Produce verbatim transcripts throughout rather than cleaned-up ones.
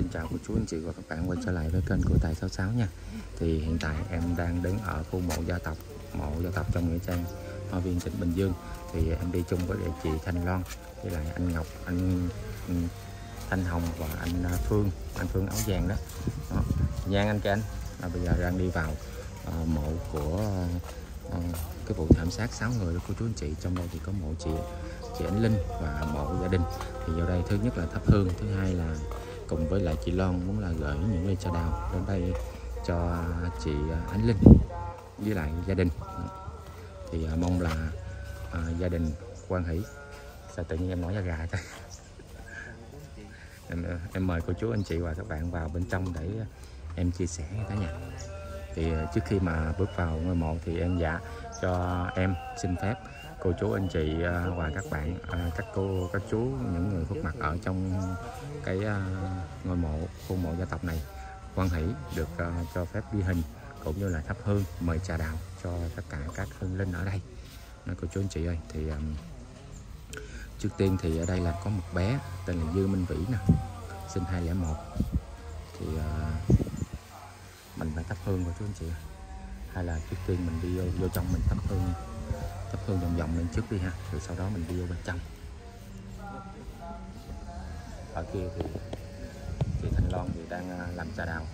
Xin chào cô chú anh chị và các bạn quay trở lại với kênh của Tài sáu sáu nha. Thì hiện tại em đang đứng ở khu mộ gia tộc mộ gia tộc trong nghĩa trang Hoa Viên tỉnh Bình Dương. Thì em đi chung với chị Thanh Loan với lại anh Ngọc, anh, anh Thanh Hồng và anh Phương, anh Phương áo vàng đó. đó. Giang anh cho anh à, bây giờ đang đi vào uh, mộ của uh, cái vụ thảm sát sáu người đó cô chú anh chị. Trong đây thì có mộ chị chị Ánh Linh và mộ gia đình. Thì vào đây thứ nhất là thắp hương, thứ hai là cùng với lại chị Loan muốn là gửi những ly trà đào đến đây cho chị Ánh Linh với lại gia đình. Thì uh, mong là uh, gia đình hoan hỷ. Sao tự nhiên em nói ra gà thôi. em, em mời cô chú anh chị và các bạn vào bên trong để em chia sẻ cả nhà. Thì uh, trước khi mà bước vào ngôi mộ thì em dạ cho em xin phép cô chú anh chị uh, và các bạn, uh, các cô các chú, những người khuất mặt ở trong cái uh, ngôi mộ khu mộ gia tộc này hoan hỷ được uh, cho phép ghi hình cũng như là thắp hương mời trà đào cho tất cả các hương linh ở đây. Nói cô chú anh chị ơi, thì um, trước tiên thì ở đây là có một bé tên là Dư Minh Vĩ nè, sinh hai không không một. Thì uh, mình phải thắp hương cô chú anh chị, hay là trước tiên mình đi vô, vô trong mình thắp hương thắp hương vòng vòng lên trước đi ha, rồi sau đó mình đi vô bên trong. Ở kia thì chị Thanh Loan thì đang làm trà đào.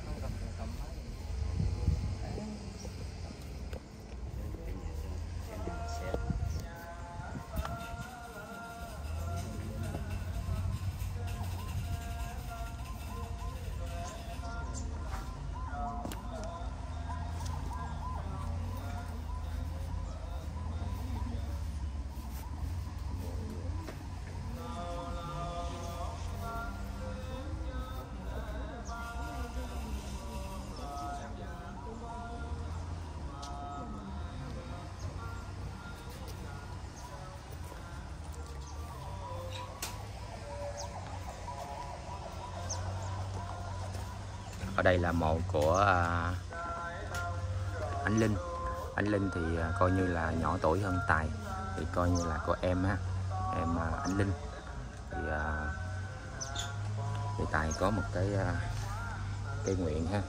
Ở đây là mộ của uh, Ánh Linh. Ánh Linh thì uh, coi như là nhỏ tuổi hơn Tài, thì coi như là của em ha, em uh, Ánh Linh. Thì, uh, thì Tài có một cái uh, cái nguyện ha.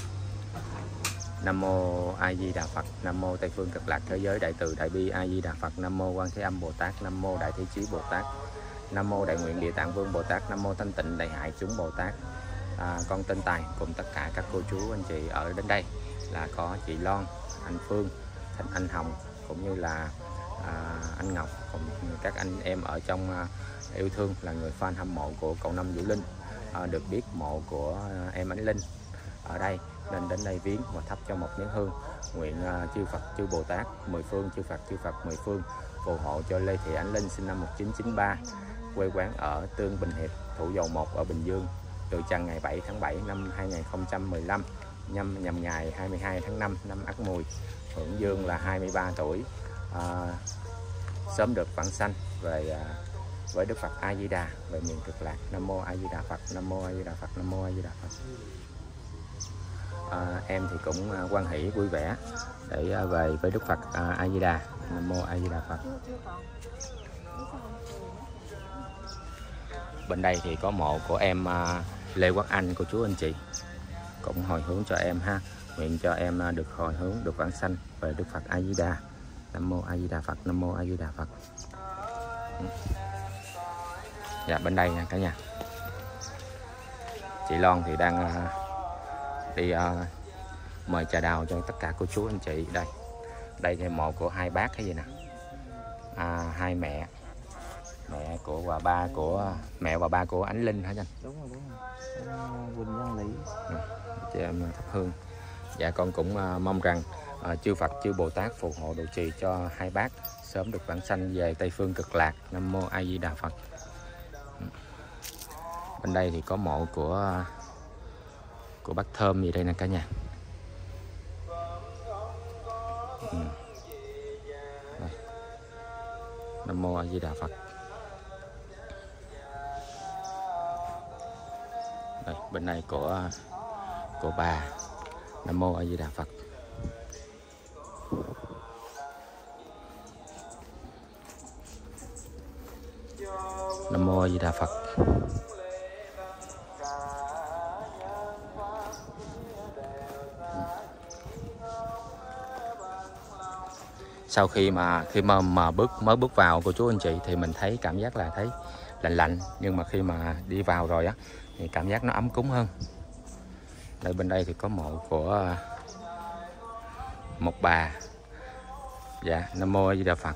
Nam mô A Di Đà Phật, Nam mô Tây phương Cực Lạc thế giới đại từ đại bi A Di Đà Phật, Nam mô Quan Thế Âm Bồ Tát, Nam mô Đại Thế Chí Bồ Tát, Nam mô Đại Nguyện Địa Tạng Vương Bồ Tát, Nam mô Thanh Tịnh Đại Hại chúng Bồ Tát. À, con tên Tài cùng tất cả các cô chú anh chị ở đến đây là có chị Loan, anh Phương, Thanh anh Hồng cũng như là à, anh Ngọc cùng các anh em ở trong à, yêu thương là người fan hâm mộ của cậu Năm Vũ Linh. À, được biết mộ của à, em Ánh Linh ở đây nên đến đây viếng và thắp cho một nén hương, nguyện à, chư Phật chư Bồ Tát mười phương, chư Phật chư Phật mười phương phù hộ cho Lê Thị Ánh Linh sinh năm một nghìn chín trăm chín mươi ba, quê quán ở Tương Bình Hiệp, Thủ Dầu Một ở Bình Dương, từ trần ngày bảy tháng bảy năm hai nghìn không trăm mười lăm, nhâm nhằm ngày hai mươi hai tháng năm năm Ất Mùi, hưởng dương là hai mươi ba tuổi, à, sớm được vãng sanh về à, với Đức Phật A Di Đà về miền Cực Lạc. Nam mô A Di Đà Phật, Nam mô A Di Đà Phật, Nam mô A Di Đà Phật. À, em thì cũng à, hoan hỷ vui vẻ để à, về với Đức Phật à, A Di Đà. Nam mô A Di Đà Phật. Bên đây thì có mộ của em uh, Lê Quốc Anh, cô chú anh chị cũng hồi hướng cho em ha, nguyện cho em uh, được hồi hướng được vãng sanh về Đức Phật A Di Đà. Nam mô A Di Đà Phật, Nam mô A Di Đà Phật. Dạ bên đây nha cả nhà. Chị Loan thì đang uh, đi uh, mời trà đào cho tất cả cô chú anh chị. Đây đây thì mộ của hai bác cái gì nè, à, hai mẹ mẹ của và ba của mẹ và ba của Ánh Linh hả anh? Đúng rồi, đúng rồi. Quỳnh Văn Lý. Chị em thắp hương. Dạ con cũng uh, mong rằng uh, chư Phật chư Bồ Tát phù hộ độ trì cho hai bác sớm được vãng sanh về Tây phương Cực Lạc. Nam mô A Di Đà Phật. Bên đây thì có mộ của uh, của bác Thơm gì đây nè cả nhà. Ừ. Nam mô A Di Đà Phật. Đây, bên này của của bà. Nam mô A Di Đà Phật. Nam mô A Di Đà Phật. sau khi mà khi mà, mà bước mới bước vào cô chú anh chị thì mình thấy cảm giác là thấy lạnh lạnh, nhưng mà khi mà đi vào rồi á thì cảm giác nó ấm cúng hơn. Đây bên đây thì có mộ của một bà. Dạ, Nam Mô A Di Đà Phật.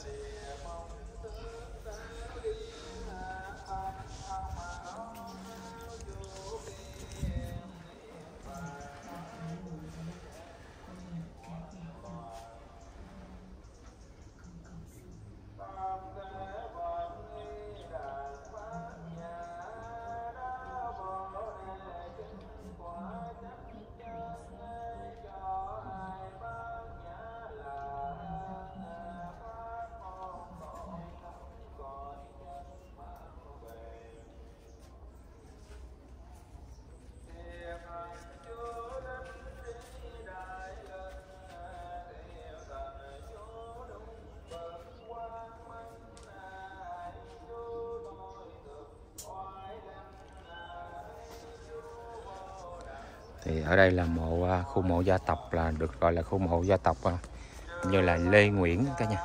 Thì ở đây là mộ khu mộ gia tộc, là được gọi là khu mộ gia tộc như là Lê Nguyễn cả nhà.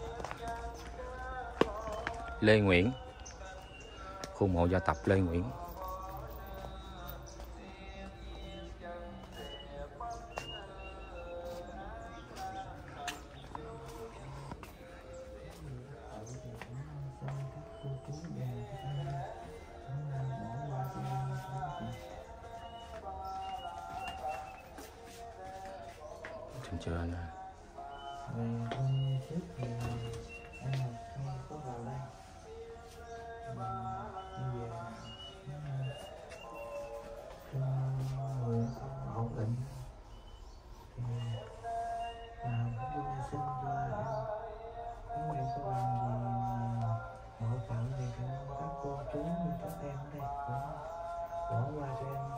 Lê Nguyễn, khu mộ gia tộc Lê Nguyễn. Trên trên Về hôm trước thì em không có vào đây. Bây giờ trong người không ổn định thì nào cũng đi xin cho em. Nếu em có làm gì hỗ trợ thì cảm ơn các cô chú và các em ở đây cũng bỏ qua cho em.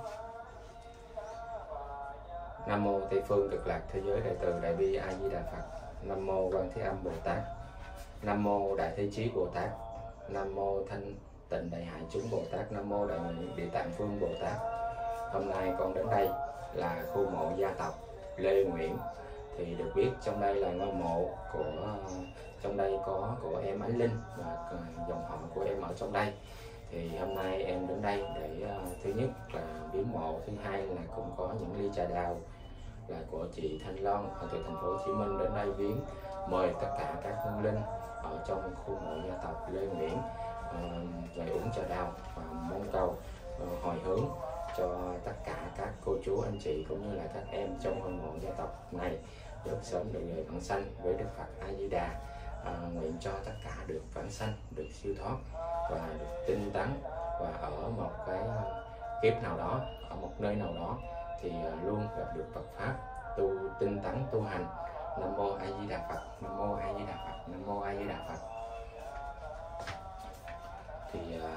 Nam Mô Tây Phương Cực Lạc Thế Giới Đại Từ Đại Bi A Di Đà Phật. Nam Mô Quan Thế Âm Bồ Tát. Nam Mô Đại Thế Chí Bồ Tát. Nam Mô Thanh Tịnh Đại Hải Chúng Bồ Tát. Nam Mô Đại Nguyện Địa Tạng Vương Bồ Tát. Hôm nay con đến đây là khu mộ gia tộc Lê Nguyễn. Thì được biết trong đây là ngôi mộ của, trong đây có của em Ánh Linh và dòng họ của em ở trong đây. Thì hôm nay em đến đây để uh, thứ nhất là viếng mộ, thứ hai là cũng có những ly trà đào là của chị Thanh Loan ở từ thành phố Hồ Chí Minh đến đây viếng, mời tất cả các hương linh ở trong khu mộ gia tộc Lê Nguyễn uh, về uống trà đào và mong cầu uh, hồi hướng cho tất cả các cô chú anh chị cũng như là các em trong ngôi mộ gia tộc này được sớm được về vãng sanh với Đức Phật A Di Đà. À, nguyện cho tất cả được vãng sanh, được siêu thoát và được tinh tấn, và ở một cái kiếp nào đó, ở một nơi nào đó thì luôn gặp được Phật pháp, tu tinh tấn tu hành. Nam Mô A Di Đà Phật. Nam Mô A Di Đà Phật. Nam Mô A Di Đà Phật. Thì à,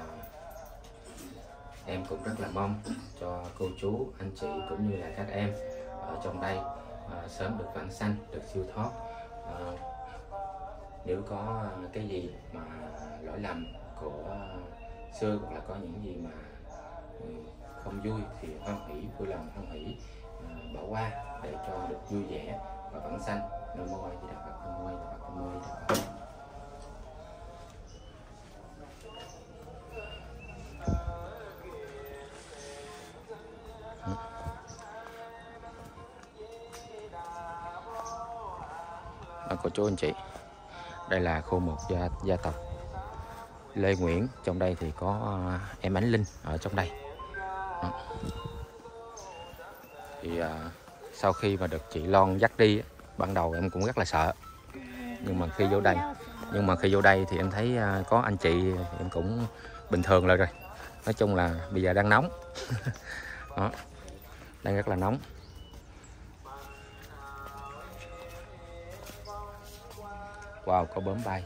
em cũng rất là mong cho cô chú anh chị cũng như là các em ở trong đây à, sớm được vãng sanh, được siêu thoát. À, nếu có cái gì mà lỗi lầm của xưa, hoặc là có những gì mà không vui thì hoan hỷ, vui lòng hoan hỷ à, bỏ qua để cho được vui vẻ và vãng sanh. Nam Mô A Di Đà Phật. Nam Mô A Di Đà Phật. Nam Mô A Di Đà Phật. Đó, cô chú anh chị, đây là khu mộ gia, gia tộc Lê Nguyễn. Trong đây thì có uh, em Ánh Linh ở trong đây. Đó. Thì uh, sau khi mà được chị Loan dắt đi, ban đầu em cũng rất là sợ, nhưng mà khi vô đây nhưng mà khi vô đây thì em thấy uh, có anh chị em cũng bình thường lại rồi. Nói chung là bây giờ đang nóng. Đó, đang rất là nóng. Wow, có bướm bay.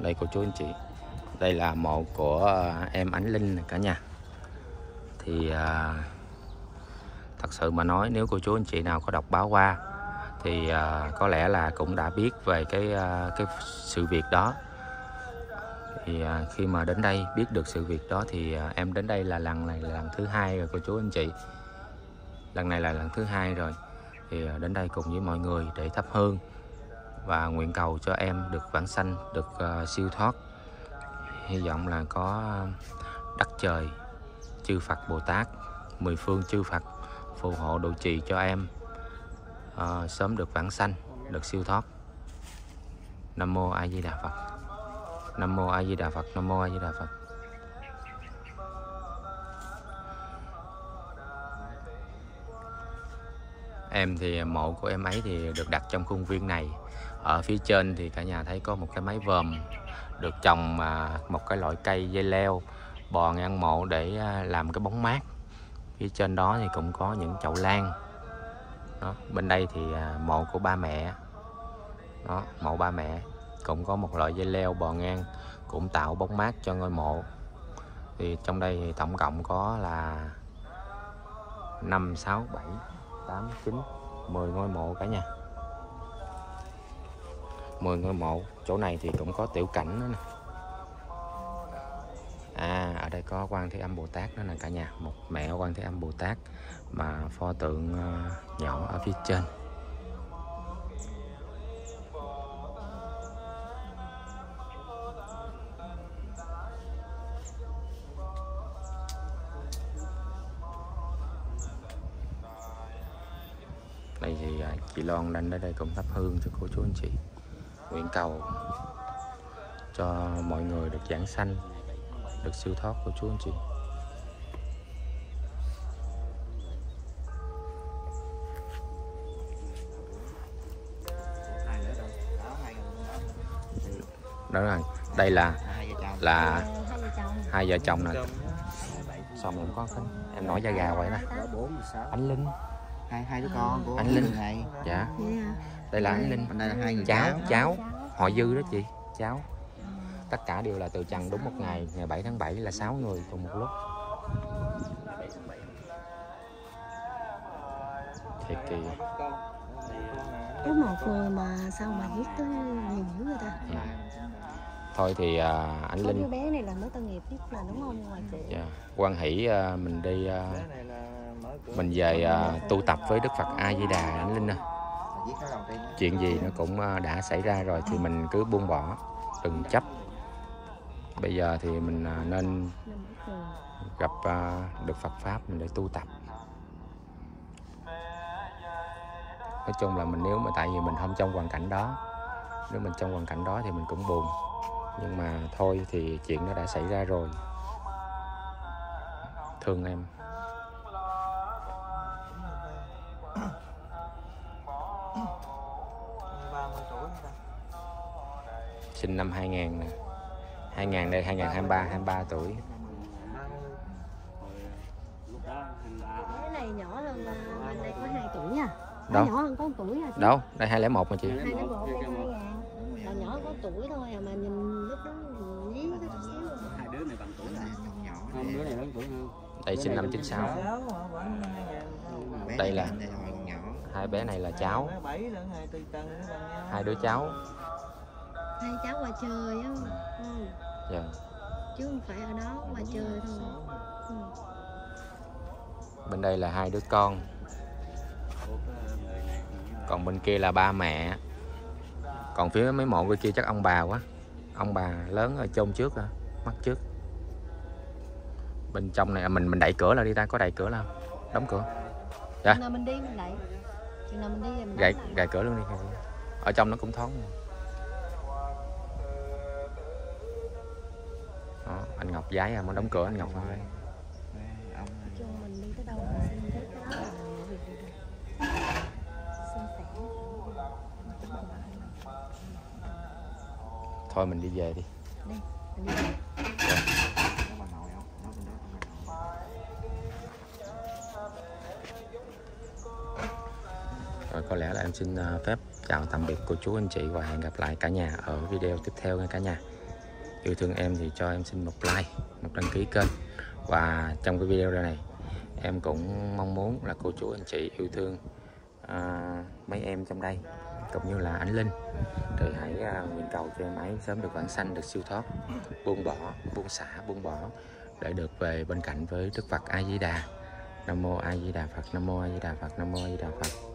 Đây cô chú anh chị, đây là mộ của em Ánh Linh cả nhà. Thì à, thật sự mà nói, nếu cô chú anh chị nào có đọc báo qua thì à, có lẽ là cũng đã biết về cái à, cái sự việc đó. Thì à, khi mà đến đây biết được sự việc đó thì à, em đến đây là lần này là lần thứ hai rồi cô chú anh chị. Lần này là lần thứ hai rồi. Thì à, đến đây cùng với mọi người để thắp hương và nguyện cầu cho em được vãng sanh, được uh, siêu thoát. Hy vọng là có đất trời, chư Phật Bồ Tát, mười phương chư Phật phù hộ độ trì cho em uh, sớm được vãng sanh, được siêu thoát. Nam mô A Di Đà Phật. Nam mô A Di Đà Phật. Nam mô A Di Đà Phật. Em thì mộ của em ấy thì được đặt trong khuôn viên này. Ở phía trên thì cả nhà thấy có một cái mái vòm được trồng một cái loại cây dây leo bò ngang mộ để làm cái bóng mát. Phía trên đó thì cũng có những chậu lan. Đó, bên đây thì mộ của ba mẹ. Đó, mộ ba mẹ cũng có một loại dây leo bò ngang cũng tạo bóng mát cho ngôi mộ. Thì trong đây thì tổng cộng có là năm, sáu, bảy, tám, chín, mười ngôi mộ cả nhà. mười ngôi mộ. Chỗ này thì cũng có tiểu cảnh nữa nè. À, ở đây có Quan Thế Âm Bồ Tát nữa nè cả nhà. Một mẹ Quan Thế Âm Bồ Tát mà pho tượng uh, nhỏ ở phía trên. Đây thì uh, chị Loan đang ở đây cũng thắp hương cho cô chú anh chị, nguyện cầu cho mọi người được giảng sanh, được siêu thoát của chú anh chị. Đó là đây là là hai vợ chồng nè. Xong em có cái em nổi da gà vậy nè. Ánh Linh. Hai hai đứa con của Ánh Linh này. Dạ. Đây là Ánh Linh. Đây là hai người cháu, cháu, họ Dư đó chị, cháu. Tất cả đều là từ trần đúng một ngày, ngày bảy tháng bảy là sáu người cùng một lúc. Thiệt kỳ. Có một người mà sao mà giết tới nhiều dữ người ta. Ừ. Thôi thì uh, anh Linh. Cái bé này là mới tội nghiệp nhất là đúng không ngoài chị? Yeah. Quan hỷ uh, mình đi uh, mình về uh, tu tập với Đức Phật A Di Đà anh Linh à. Chuyện gì nó cũng uh, đã xảy ra rồi thì mình cứ buông bỏ, đừng chấp. Bây giờ thì mình uh, nên gặp uh, được Phật Pháp mình để tu tập. Nói chung là mình nếu mà tại vì mình không trong hoàn cảnh đó, nếu mình trong hoàn cảnh đó thì mình cũng buồn. Nhưng mà thôi thì chuyện nó đã xảy ra rồi. Thương em. Sinh năm hai nghìn nè. hai nghìn đây, hai nghìn hai mươi ba, hai mươi ba tuổi. Cái này nhỏ hơn là mình đây có hai tuổi à. Đâu? Nhỏ hơn có một tuổi à. Đâu? Đây hai không không mà chị. hai không một đây hai ngàn. Là nhỏ có tuổi thôi à mà nhìn lúc đó dí cái chút xíu. Hai đứa này bằng tuổi là nhỏ. không, đứa này lớn tuổi hơn. Đây sinh năm chín sáu. Đây là hai bé này là cháu. Hai đứa cháu. Hai cháu qua chơi á. Ừ. Dạ. Chứ không phải ở đó qua chơi thôi. Ừ. Bên đây là hai đứa con. Còn bên kia là ba mẹ. Còn phía mấy mộ bên kia chắc ông bà quá. Ông bà lớn ở chôn trước à, mắt trước. Bên trong này mình mình đẩy cửa là đi ta, có đẩy cửa là không? Đóng cửa. Dạ. Chừng nào mình đi mình đẩy. Chừng nào mình đi thì mình gài, gài cửa luôn đi. Ở trong nó cũng thoáng. Đó, anh Ngọc giái à, muốn đóng cửa anh Ngọc ơi. Cho mình đi tới đâu mình xin tới cái đó là mọi việc được. Xin sẻ. Thôi mình đi về đi. Đi, mình đi về. Rồi có lẽ là em xin phép chào tạm biệt cô chú anh chị và hẹn gặp lại cả nhà ở video tiếp theo nha cả nhà. yêu thương em thì cho em xin một like, một đăng ký kênh. Và trong cái video này em cũng mong muốn là cô chú anh chị yêu thương à, mấy em trong đây cũng như là anh Linh, thì hãy à, nguyện cầu cho em ấy sớm được vãng sanh, được siêu thoát, buông bỏ, buông xả, buông bỏ để được về bên cạnh với Đức Phật A Di Đà. Nam mô A Di Đà Phật, Nam mô A Di Đà Phật, Nam mô A Di Đà Phật.